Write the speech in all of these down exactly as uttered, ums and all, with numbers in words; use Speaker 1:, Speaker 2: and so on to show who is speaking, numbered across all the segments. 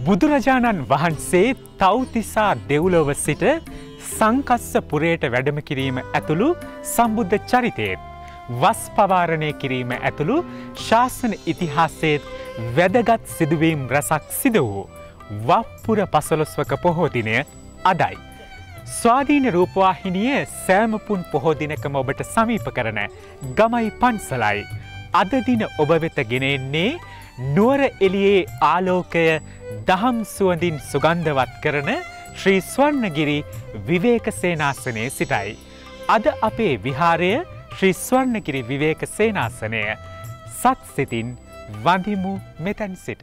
Speaker 1: බුදුරජාණන් වහන්සේ තව්තිසා දෙව්ලොව සිට සංකස්ස පුරයට වැඩම කිරීම ඇතුළු සම්බුද්ධ චරිතයේත් වස් පවාරණය කිරීම ඇතුළු ශාසන ඉතිහාසයේත් වැදගත් සිදුවීම් රැසක් සිදු වූ වප්පුර පසළොස්වක පොහෝ දිනය අදයි. ස්වාධීන රූපවාහිනිය සෑමපුන් පොහෝ දිනකම ඔබට සමීප කරන ගමයි පන්සලයි අද දින ඔබ වෙත ගෙන එන්නේ නුවර එළියේ ආලෝකය දහම් සුවඳින් සුගන්ධවත් කරන ශ්‍රී ස්වර්ණගිරි විවේක සේනාසනයේ සිටයි. අද අපේ විහාරය ශ්‍රී ස්වර්ණගිරි විවේක සේනාසනය සත් සිතින් වඳිමු මෙතැන් සිට.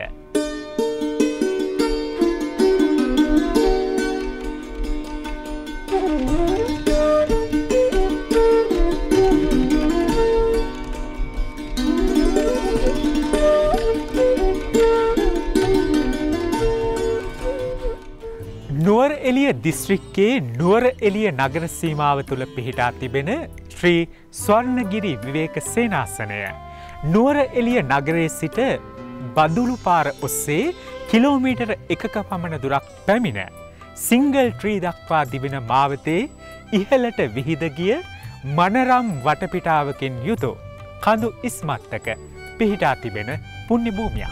Speaker 1: නුවර එළිය දිස්ත්‍රික්කයේ නුවර එළිය නගර සීමාව තුළ පිහිටා තිබෙන ශ්‍රී ස්වර්ණගිරි විවේක සේනාසනය නුවර එළිය නගරයේ සිට බදුළු පාර ඔස්සේ කිලෝමීටර එකක පමණ දුරක් පැමිණ සිංගල් ට්‍රී දක්වා තිබෙන මාවතේ ඉහළට විහිද ගිය මනරම් වටපිටාවකින් යුතු කඳු ඉස්මත්තක පිහිටා තිබෙන පුණ්‍ය භූමියක්.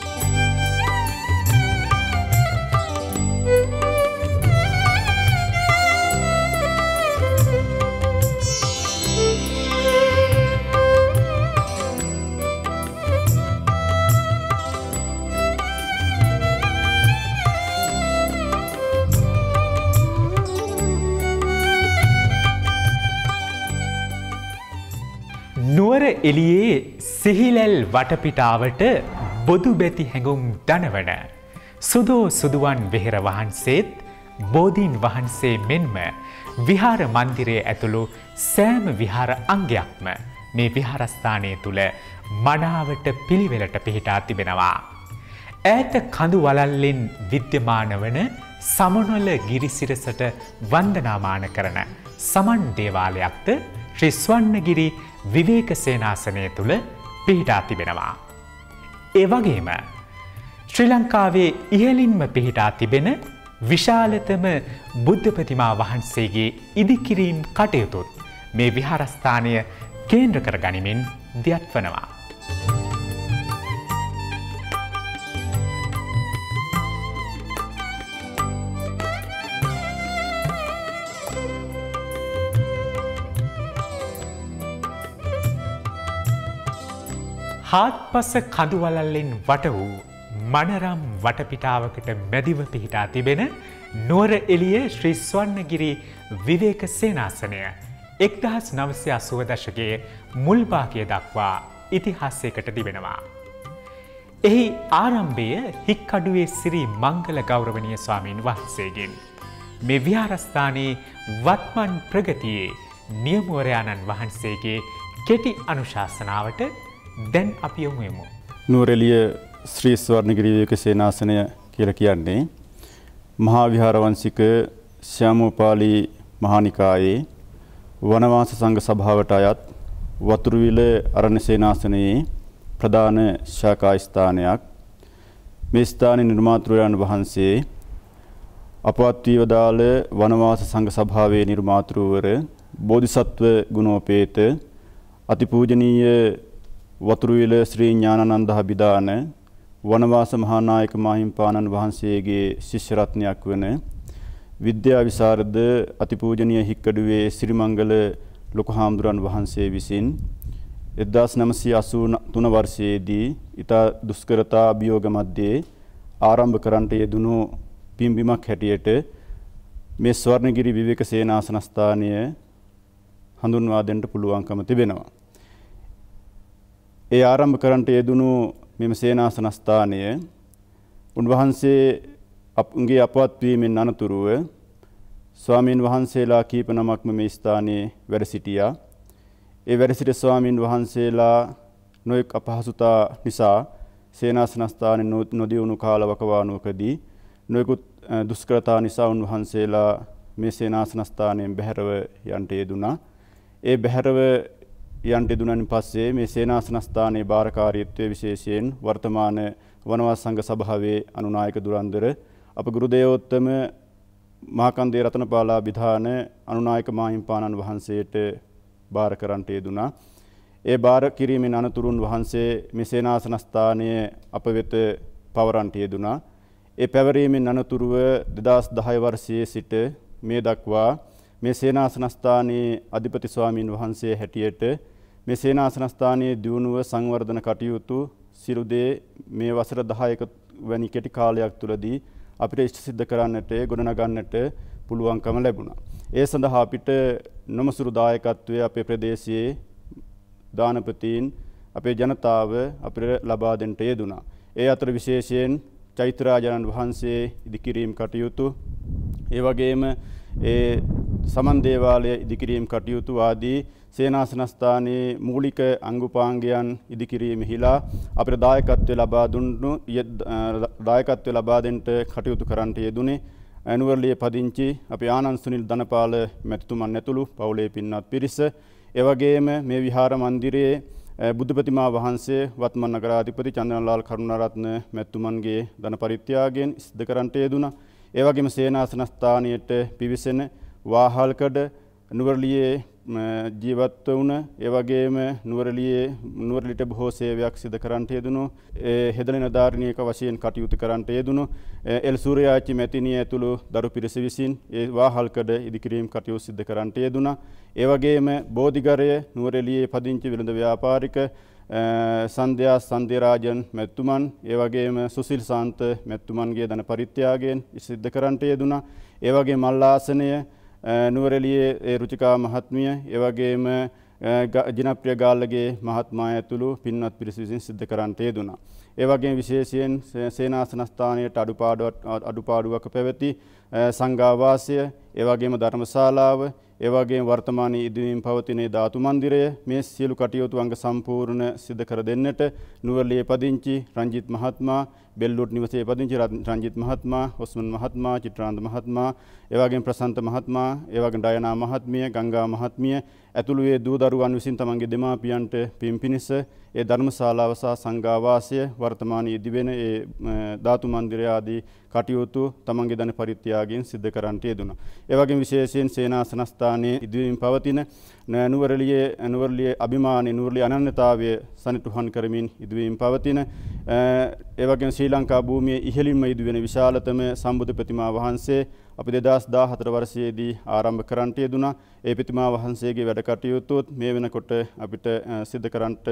Speaker 1: නුවර එළියේ සිහිලැල් වටපිටාවට බොදු බැති හැඟුම් දනවන සුදෝ සුදුවන් වෙහෙර වහන්සේත් බෝධීන් වහන්සේ මෙන්ම විහාර මන්දිරයේ ඇතුළු සෑම විහාර අංගයක්ම මේ විහාරස්ථානය තුළ මනාවට පිළිවෙලට පිහිටා තිබෙනවා. ඈත කඳු වලල්ලෙන් විද්‍යමාන වන සමනොල ගිරිසිරසට වන්දනාමාන කරන සමන් දේවාලයක්ද ශ්‍රී ස්වර්ණගිරි විවේක සේනාසනය තුළ පිහිටා තිබෙනවා. ඒ වගේම ශ්‍රී ලංකාවේ ඉහළින්ම පිහිටා තිබෙන විශාලතම බුද්ධ ප්‍රතිමා වහන්සේගේ ඉදිකිරීම් කටයුතුත් මේ විහාරස්ථානය කේන්ද්‍ර කර ගනිමින් දියත්වනවා. හාත්පස කඳුවලල්ලෙන් වට වූ මනරම් වටපිටාවකට මැදිව පිහිටා තිබෙන නුවර එළිය ශ්‍රී ස්වර්ණගිරි විවේක සේනාසනය එක්දහස් නවසිය අසූව දශකයේ මුල් භාගය දක්වා ඉතිහාසයකට තිබෙනවා. එහි ආරම්භය හික්කඩුවේ සිරි මංගල ගෞරවනීය ස්වාමීන් වහන්සේගෙන් මේ විහාරස්ථානයේ වත්මන් ප්‍රගතියේ නියමුවරයාණන් වහන්සේගේ කෙටි අනුශාසනාවට දැන් අපි යමු යමු.
Speaker 2: නුවර එළිය ශ්‍රී ස්වර්ණගිරි විවේක සේනාසනය කියලා කියන්නේ මහා විහාරවංශික ශ්‍යාමෝපාලි මහානිකායේ වනවාස සංඝ සභාවට අයත් වතුරුවිල අරණ්‍ය සේනාසනයේ ප්‍රධාන ශාඛා ස්ථානයක්. මේ ස්ථානයේ නිර්මාතෘයන් වහන්සේ අපවත් වී වදාළ වනවාස සංඝ සභාවේ නිර්මාතෘවර බෝධිසත්ව ගුණෝපේත අතිපූජනීය වතුරුවිල ශ්‍රී ඥානানন্দ අභිදාන වනවාස මහානායක මාහිම්පාණන් වහන්සේගේ ශිෂ්‍ය රත්නයක් වන විද්‍යා විශාරද අතිපූජනීය හික්කඩුවේ සිරිමංගල ලොකු හාමුදුරන් වහන්සේ විසින් එක්දාස් නවසිය අසූ තුන වර්ෂයේදී ඉතා දුෂ්කරතා අභියෝග මැද්දේ ආරම්භ කරන්නට යෙදුණු පින්බිමක් හැටියට මේ ස්වර්ණගිරි විවේක සේනාසන ස්ථානය හඳුන්වා දෙන්න පුළුවන්කම තිබෙනවා. ඒ ආරම්භ කරන්නට යෙදුණු මෙම සේනාසන ස්ථානය උන්වහන්සේ අපගේ අපවත් වීමෙන් අනතුරුව ස්වාමීන් වහන්සේලා කීප නමක්ම මේ ස්ථානයේ වැඩ සිටියා. ඒ වැඩ සිටි ස්වාමීන් වහන්සේලා නොයෙක් අපහසුතා නිසා සේනාසන ස්ථානයේ නොදියුණු කාල වකවානුවකදී නොයෙකුත් දුෂ්කරතා නිසා උන්වහන්සේලා මේ සේනාසන ස්ථානයෙන් බැහැරව යන්නට යෙදුණා. ඒ බැහැරව යන්ට දුනන් පස්සේ මේ සේනාසන ස්ථානයේ භාරකාරීත්වයේ විශේෂයෙන් වර්තමාන වනවාස සංඝ සභාවේ අනුනායක දුරන්දර අප ගුරු දේවෝත්තම මහකන්දේ රතනපාලා විධාන අනුනායක මාහිම්පාණන් වහන්සේට බාර කරන්නට යෙදුණා. ඒ බාර කිරීමෙන් අනතුරුන් වහන්සේ මේ සේනාසන ස්ථානයේ අප වෙත පවරන්නට යෙදුණා. ඒ පැවරීමෙන් අනතුරුව දෙදහස් දහය වර්ෂයේ සිට මේ දක්වා මේ සේනාසන ස්ථානයේ අධිපති ස්වාමීන් වහන්සේ හැටියට මේ සේනාසන ස්ථානයේ දියුණුව සංවර්ධන කටයුතු සියලු දේ මේ වසර දහයක වැනි කෙටි කාලයක් තුළදී අපිට ඉෂ්ට සිද්ධ කරන්නට ගොඩනගන්නට පුළුවන්කම ලැබුණා. ඒ සඳහා අපිට නොමසුරු දායකත්වයේ අපේ ප්‍රදේශයේ දානපතීන් අපේ ජනතාව අපිට ලබා දෙන්නට යෙදුණා. ඒ අතර විශේෂයෙන් චෛත්‍යරාජානන් වහන්සේ ඉදිකිරීම කටයුතු, ඒ වගේම ඒ සමන් දේවාලය ඉදිකිරීම කටයුතු ආදී සේනාසන ස්ථානයේ මූලික අංගුපාංගයන් ඉදිකිරීමෙහිලා අපිට දායකත්වය ලබා දුන්නු දායකත්වය ලබා දෙන්නට කටයුතු කරන්නට යෙදුනේ නුවරඑළිය පදිංචි අපේ ආනන්ද සුනිල් ධනපාල මැතිතුමන් ඇතුළු පවුලේ පින්වත් පිරිස. ඒ වගේම මේ විහාර මන්දිරයේ බුදු ප්‍රතිමා වහන්සේ වත්මන් නගරාධිපති චන්දනලාල් කරුණාරත්න මැතිතුමන්ගේ ධන පරිත්‍යාගයෙන් සිද්ධ කරන්නට යෙදුණා. ඒ වගේම සේනාසන ස්ථානයට පිවිසෙන වාහල්කඩ නුවරඑළියේ ජීවත් වුණ, ඒ වගේම නුවරඑළියේ නුවරඑළියට බොහෝ සේවයක් සිදු කරන්නට යෙදුණු, ඒ හෙදන නිලධාරිනියක වශයෙන් කටයුතු කරන්නට යෙදුණු එල් සූර්යාචි මැතිණිය ඇතුළු දරු පිරිස විසින් ඒ වාහල්කඩ ඉදිකිරීම කටයුතු සිදු කරන්නට යෙදුණා. ඒ වගේම බෝධිගරය නුවරඑළියේ පදිංචි වෙළඳ ව්‍යාපාරික සන්ධ්‍යා සන්ධ්‍යරාජන් මැතිතුමන්, ඒ වගේම සුසිල් සාන්ත මැතිතුමන්ගේ ධන පරිත්‍යාගයෙන් සිද්ධ කරන්නට යෙදුණා. ඒ වගේම මල්ලාසනය නුවරඑළියේ රුචිකා මහත්මිය, ඒ වගේම ජනප්‍රිය ගාල්ලගේ මහත්මයා ඇතුළු පින්වත් පිරිස විසින් සිද්ධ කරන්නට යෙදුණා. ඒ වගේම විශේෂයෙන් සේනාසන ස්ථානයට අඩුපාඩුවක් පැවති සංඝාවාසය, ඒ වගේම ධර්මශාලාව, ඒ වගේම වර්තමානයේ ඉදිරියෙන් පවතින ධාතු මන්දිරය, මේ සියලු කටයුතු අංග සම්පූර්ණ සිදු කර දෙන්නට නුවරඑළියේ පදිංචි රංජිත් මහත්මයා, බෙල්ලුවට නිවසේ පදිංචි රංජිත් මහත්මයා, ඔස්මන් මහත්මයා, චිත්‍රාන්ත මහත්මයා, ඒ වගේම ප්‍රසන්ත මහත්මයා, ඒ වගේම ඩයනා මහත්මිය, ගංගා මහත්මිය ඇතුළු ඒ දූ දරුවන් විසින් තමන්ගේ දෙමාපියන්ට පින් පිණිස ඒ ධර්මශාලාව සහ සංඝාවාසය වර්තමානයේ ඉදිවෙන ඒ ධාතු මන්දිරය ආදී කටයුතු තමන්ගේ ධන පරිත්‍යාගයෙන් සිද්ධ කරන්නට යෙදුණා. ඒ වගේම විශේෂයෙන් සේනාසන ස්ථානයේ ඉදිරියෙන් පවතින නුවරඑළියේ නුවරඑළියේ අභිමානී නුවරඑළිය අනන්‍යතාවය සනිටුහන් කරමින් ඉදිරියෙන් පවතින ඒ වගේම ශ්‍රී ලංකා භූමියේ ඉහළින්ම ඉදිවෙන විශාලතම සම්බුදු ප්‍රතිමා වහන්සේ අපි දෙදහස් දාහතර වර්ෂයේදී ආරම්භ කරන්නට යෙදුණා. ඒ ප්‍රතිමා වහන්සේගේ වැඩ කටයුතුත් මේ වෙනකොට අපිට සිදු කරන්නට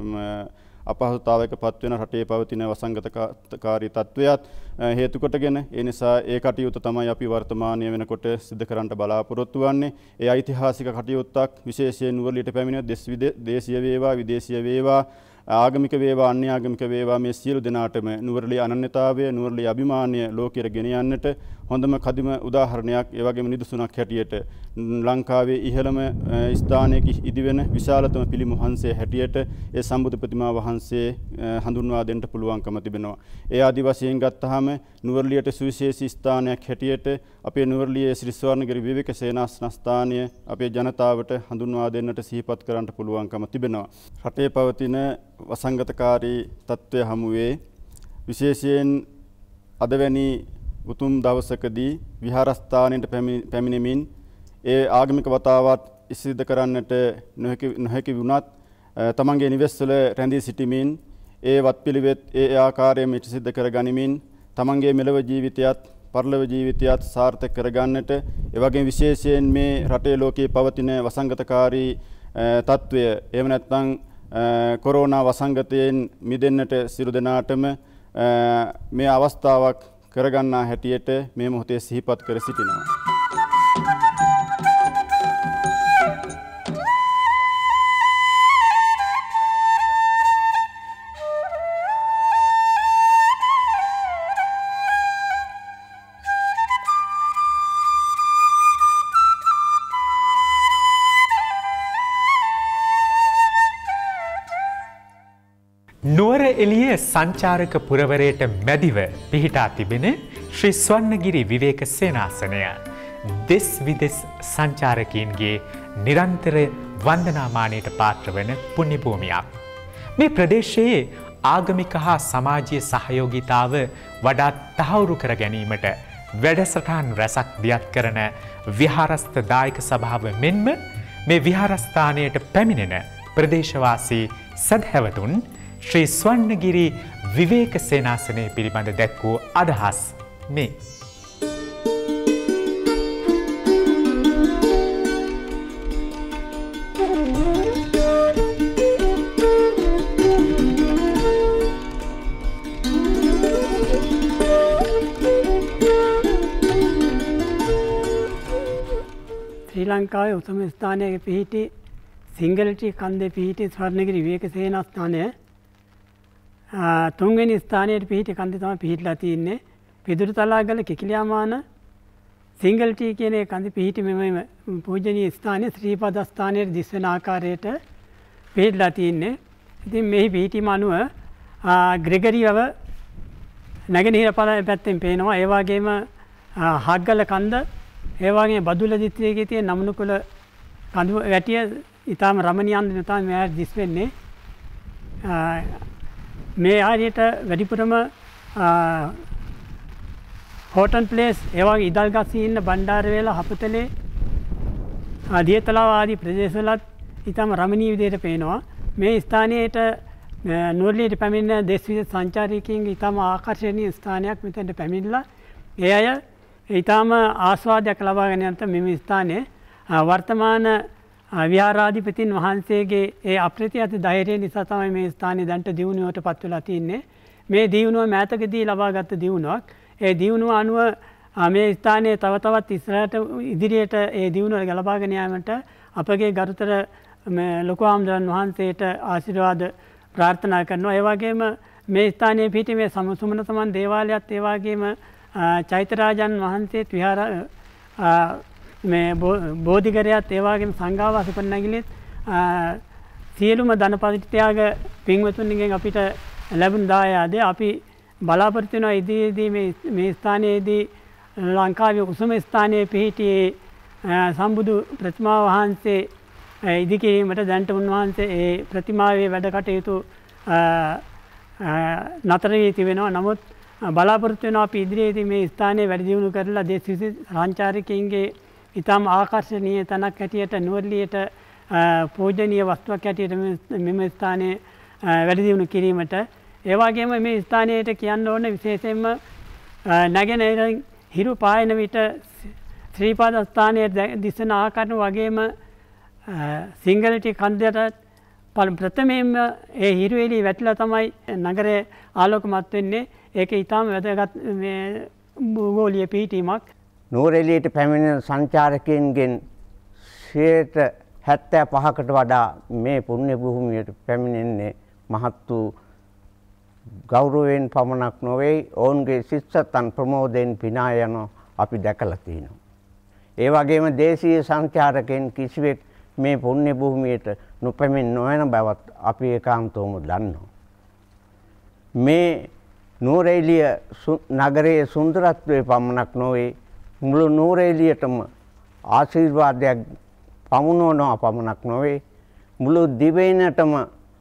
Speaker 2: අපහසුතාවයක පත්වෙන රටේ පවතින වසංගතකාරී තත්ත්වයක් හේතු කොටගෙන, ඒ නිසා ඒ කටයුතු තමයි අපි වර්තමානයේ වෙනකොට සිදු කරන්නට බලාපොරොත්තු වෙන්නේ. ඒ ඓතිහාසික කටයුත්තක් විශේෂයෙන් නුවරඑළියට පැමිණ දෙස් විදේශීය වේවා විදේශීය වේවා ආගමික වේවා අන්‍ය ආගමික වේවා මේ සියලු දෙනාටම නුවරඑළිය අනන්‍යතාවය, නුවරඑළිය අභිමානය ලෝකෙට ගෙන යන්නට හොඳම කදිම උදාහරණයක්, ඒ වගේම නිදසුනක් හැටියට ලංකාවේ ඉහළම ස්ථානයක ඉදිවෙන විශාලතම පිළිම වහන්සේ හැටියට ඒ සම්බුදු ප්‍රතිමා වහන්සේ හඳුන්වා දෙන්න පුළුවන්කම තිබෙනවා. ඒ ආදි වශයෙන් ගත්තාම නුවරඑළියට සුවිශේෂී ස්ථානයක් හැටියට අපේ නුවරඑළියේ ශ්‍රී ස්වර්ණගිරි විවේක සේනාසන ස්ථානය අපේ ජනතාවට හඳුන්වා දෙන්නට සිහිපත් කරන්නට පුළුවන්කම තිබෙනවා. රටේ පවතින වසංගතකාරී තත්ත්වය හමුවේ විශේෂයෙන් අද වැනි උතුම් දවසකදී විහාරස්ථානයට පැමිණෙමින් ඒ ආගමික වතාවත් සිද්ධ කරන්නට නොහැකි වුණත් තමන්ගේ නිවෙස්වල රැඳී සිටීමෙන් ඒ වත්පිළිවෙත් ඒ ආකාරයෙන්ම සිද්ධ කර ගනිමින් තමන්ගේ මෙලව ජීවිතයත් පරලොව ජීවිතයත් සාර්ථක කරගන්නට, ඒ වගේම විශේෂයෙන් මේ රටේ ලෝකයේ පවතින වසංගතකාරී තත්ත්වය එහෙම නැත්නම් කොරෝනා වසංගතයෙන් මිදෙන්නට සියලු දෙනාටම මේ අවස්ථාවක් කරගන්නා හැටියට මේ මොහොතේ සිහිපත් කර සිටිනවා.
Speaker 1: නුවරඑළිය සංචාරක පුරවරයට මැදිව පිහිටා තිබෙන ශ්‍රී ස්වර්ණගිරි විවේක සේනාසනය දෙස් විදෙස් සංචාරකයන්ගේ නිරන්තර වන්දනාමානයට පාත්‍ර වන පුණ්‍ය භූමියක්. මේ ප්‍රදේශයේ ආගමික හා සමාජීය සහයෝගීතාව වඩාත් තහවුරු කර ගැනීමට වැඩසටහන් රැසක් දියත් කරන විහාරස්ථ දායක සභාව මෙන්ම මේ විහාරස්ථානයට පැමිණෙන ප්‍රදේශවාසී සදහැවතුන් ශ්‍රී ස්වර්ණගිරි විවේක සේනාසනය පිළිබඳ දැක් වූ අදහස් මේ.
Speaker 3: ශ්‍රී ලංකාවේ උතුම් ස්ථානයක පිහිටි සිංගලටි කන්දේ පිහිටි ස්වර්ණගිරි විවේක සේනාස්ථානය තුන්වෙනි ස්ථානයේ පිහිටි කන්දේ තමයි පිහිටලා තියෙන්නේ. පිදුරු තලාගල කිකිලියාමාන සිංගලටි කියන කන්දේ පිහිටි මෙම පූජනීය ස්ථානයේ ශ්‍රී පද ස්ථානයේ දිස්වෙන ආකාරයට පිහිටලා තියෙන්නේ. ඉතින් මෙහි පිහිටීම අනුව ග්‍රෙගරියව නැගෙනහිර පැත්තෙන් පේනවා. ඒ වගේම හග්ගල කන්ද, ඒ වගේම බදුල්ල දිස්ත්‍රික්කයේ තියෙන නමනුකුල කඳු වැටිය ඉතාම රමණීයන් තමයි මෙයාට දිස් වෙන්නේ. මේ ආරියට වැඩිපුරම හෝටන් ප්ලේස්, ඒ වගේ ඉදල්ගස්සී ඉන්න බණ්ඩාරවේල, හපතලේ, දියතලාව ආදී ප්‍රදේශවලත් ඉතාම රමණීය විදිහට පේනවා. මේ ස්ථානයේට නුවරඑළියට පැමිණෙන දේශ විදේශ සංචාරකයන්ගේ ඉතාම ආකර්ෂණීය ස්ථානයක් මෙතනට පැමිණිලා ඒ අය ඉතාම ආස්වාදයක් ලබා ගැනීමට මෙම ස්ථානයේ වර්තමාන විහාරාධිපතින් වහන්සේගේ ඒ අප්‍රතිහත ධෛර්යය නිසා තමයි මේ ස්ථානයේ දැන්ට දියුණුවට පත් වෙලා තියෙන්නේ. මේ දියුණුව මෑතකදී ලබාගත් දියුණුවක්. ඒ දියුණුව අනුව මේ ස්ථානයේ තව තවත් ඉස්සරහට ඉදිරියට ඒ දියුණුව ලබාගෙන යාමට අපගේ ගරුතර ලොකු ආම්දරන් වහන්සේට ආශිර්වාද ප්‍රාර්ථනා කරනවා. ඒ වගේම මේ ස්ථානයේ පිහිටි මේ සමුසුමන සමන් දේවාලයත් ඒ වගේම චෛත්‍යරාජන් වහන්සේත් විහාර මේ බෝධිගරයත් ඒ වගේම සංඝාවාස උපනැගිලිත් සියලුම ධනපතිත්‍යාග පින්වතුන්ගෙන් අපිට ලැබුණ දායාද අපි බලාපොරොත්තු වෙනවා ඉදිරියේදී මේ මේ ස්ථානයේදී ලංකාවේ උසම ස්ථානයේ පිහිටියේ සම්බුදු ප්‍රතිමා වහන්සේ ඉදිකිරීමට දැන්ට උන්වහන්සේ ඒ ප්‍රතිමාවේ වැඩ කටයුතු නතර වී තිබෙනවා. නමුත් බලාපොරොත්තු වෙනවා අපි ඉදිරියේදී මේ ස්ථානයේ වැඩි දියුණු කරලා දේශ විදේශ සංචාරකයන්ගේ ඉතාම ආකර්ශනීය තැනක් හැටියට නුවරඑළියට පූජනීය වස්තුවක් හැටියට මෙම ස්ථානයේ වැඩි දියුණු කිරීමට ඒ වගේම මේ ස්ථානයට කියන්න ඕන විශේෂයෙන්ම නැගෙනහිර හිරු පායන විට ශ්‍රී පද ස්ථානයේ දිසන ආකාරය වගේම සිංගලටි කන්දයට ප්‍රථමයෙන්ම ඒ හිරු එළිය වැටිලා තමයි නගරය ආලෝකමත් වෙන්නේ. ඒක ඉතාම වැදගත් භූගෝලීය පිහිටීමක්.
Speaker 4: නුවරඑළියට පැමිණෙන සංචාරකයන්ගෙන් සියයට හැත්තෑ පහකට වඩා මේ පුණ්‍ය භූමියට පැමිණෙන්නේ මහත් වූ ගෞරවයෙන් පමණක් නොවේ, ඔවුන්ගේ සිත්සතන් ප්‍රමෝදයෙන් පිනා යන අපි දැකලා තියෙනවා. ඒ වගේම දේශීය සංචාරකයන් කිසිවෙක් මේ පුණ්‍ය භූමියට නොපැමිණ නොවන බවත් අපි ඒකාන්තවම දන්නවා. මේ නුවරඑළිය නගරයේ සුන්දරත්වයේ පමණක් නොවේ, මුළු නුවරඑළියටම ආශිර්වාදයක් පමුණවනවා පමණක් නොවේ, මුළු දිවයිනටම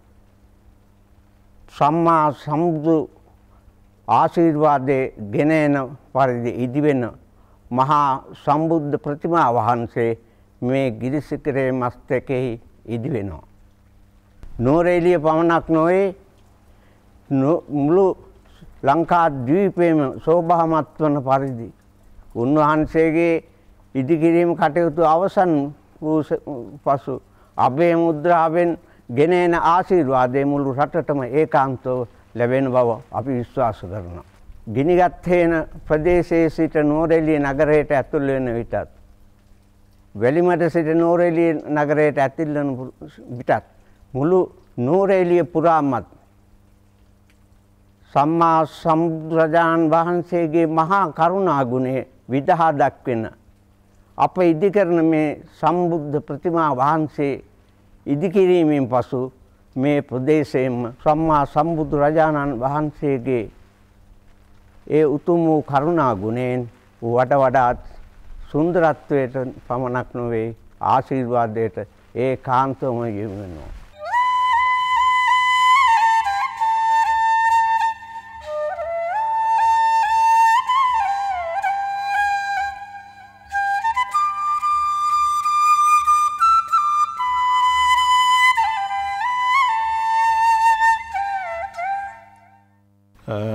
Speaker 4: සම්මා සම්බුදු ආශිර්වාදයේ ගෙන එන පරිදි ඉදිවෙන මහා සම්බුද්ධ ප්‍රතිමා වහන්සේ මේ ගිරිසිකරේ මස්තකෙහි ඉදිවෙනවා. නුවරඑළිය පමණක් නොවේ, මුළු ලංකා ද්වීපයේම ශෝභාමත් වන පරිදි උන්වහන්සේගේ ඉදිකිරීම කටයුතු අවසන් වූ පසු අභය මුද්‍රාවෙන් ගෙන එන ආශිර්වාදයේ මුළු රටටම ඒකාන්තව ලැබෙන බව අපි විශ්වාස කරනවා. ගිනිගත් හේන ප්‍රදේශයේ සිට නුවරඑළිය නගරයට ඇතුල් වෙන විටත්, වැලිමඩ සිට නුවරඑළිය නගරයට ඇතුල් වන විටත් මුළු නුවරඑළිය පුරාමත් සම්මා සම්බුදුරජාණන් වහන්සේගේ මහා කරුණා ගුණය විදහා දක්වන අප ඉදිකරන මේ සම්බුද්ධ ප්‍රතිමා වහන්සේ ඉදිකිරීමෙන් පසු මේ ප්‍රදේශයෙන්ම සම්මා සම්බුදුරජාණන් වහන්සේගේ ඒ උතුම් වූ කරුණා ගුණයෙන් වඩ වඩාත් සුන්දරත්වයට පමණක් නොවේ, ආශිර්වාදයට ඒකාන්තවම යොමු වෙනවා.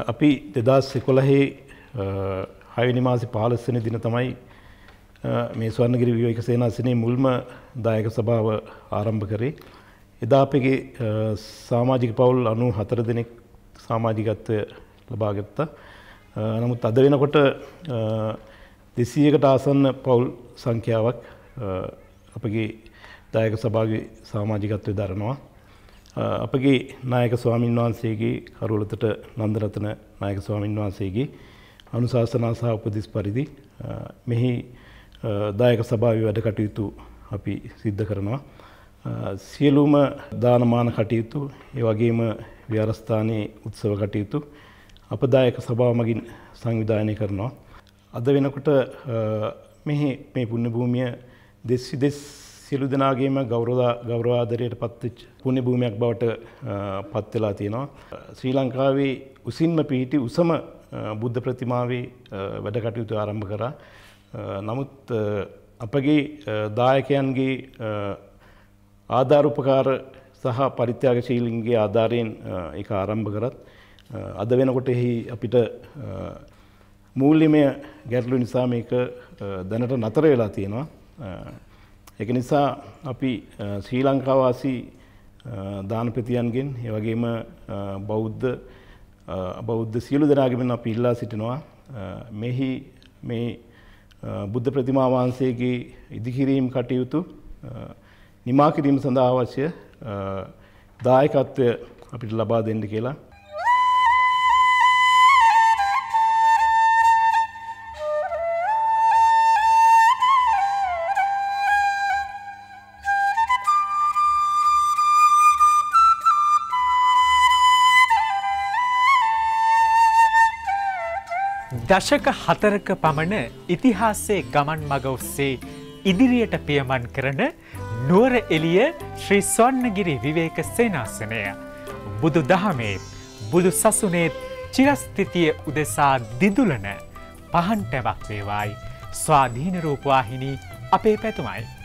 Speaker 5: අපි දෙදස් එකොළහේ හයවෙනි මාසේ පහළොස් වෙනි දින තමයි මේ ස්වර්ණගිරි විවේක සේනාසනයේ මුල්ම දායක සභාව ආරම්භ කරේ. එදා අපගේ සමාජික පවුල් අනූහතර දෙනෙක් සමාජිකත්වය ලබා ගත්තා. නමුත් අද වෙනකොට දෙසීයකට ආසන්න පවුල් සංඛ්‍යාවක් අපගේ දායක සභාවේ සමාජිකත්වය දරනවා. අපගේ නායක ස්වාමින් වහන්සේගේ කරුවලතට නන්දරතන නායක ස්වාමින් වහන්සේගේ අනුශාසනා සහ උපදෙස් පරිදි මෙහි දායක සභාවේ වැඩ කටයුතු අපි සිද්ධ කරනවා. සියලුම දානමාන කටයුතු ඒ වගේම විහාරස්ථානයේ උත්සව කටයුතු අප දායක සභාව මගින් සංවිධානය කරනවා. අද වෙනකොට මෙහි මේ පුණ්‍ය භූමිය දෙස් විදෙස් සියලු දෙනාගේම ගෞරව ගෞරවාදරයට පත්වෙච්ච පුණ්‍ය භූමියක් බවට පත් වෙලා තියෙනවා. ශ්‍රී ලංකාවේ උසින්ම පිහිටි උසම බුද්ධ ප්‍රතිමාවේ වැඩ කටයුතු ආරම්භ කරා. නමුත් අපගේ දායකයන්ගේ ආධාර උපකාර සහ පරිත්‍යාගශීලීන්ගේ ආධාරයෙන් ඒක ආරම්භ කරත් අද වෙනකොට එහි අපිට මූල්‍යමය ගැටලු නිසා මේක දැනට නතර වෙලා තියෙනවා. ඒක නිසා අපි ශ්‍රී ලංකා වාසී දානපතියන්ගෙන් ඒ වගේම බෞද්ධ බෞද්ධ සියලු දෙනාගෙන් අපි ඉල්ලා සිටිනවා මෙහි මේ බුද්ධ ප්‍රතිමා වහන්සේගේ ඉදිකිරීම් කටයුතු නිමා කිරීම සඳහා අවශ්‍ය දායකත්වය අපිට ලබා දෙන්න කියලා.
Speaker 1: දශක හතරක පමණ ඉතිහාසයේ ගමන් මග ඔස්සේ ඉදිරියට පියමන් කරන නුවර එළිය ශ්‍රී ස්වර්ණගිරි විවේක සේනාසනය බුදු දහමේ බුදු සසුනේ චිරස්ථිතිය උදෙසා දිදුලන පහන් ටැවක් වේවායි ස්වාධීන රූපවාහිනී අපේ පැතුමයි.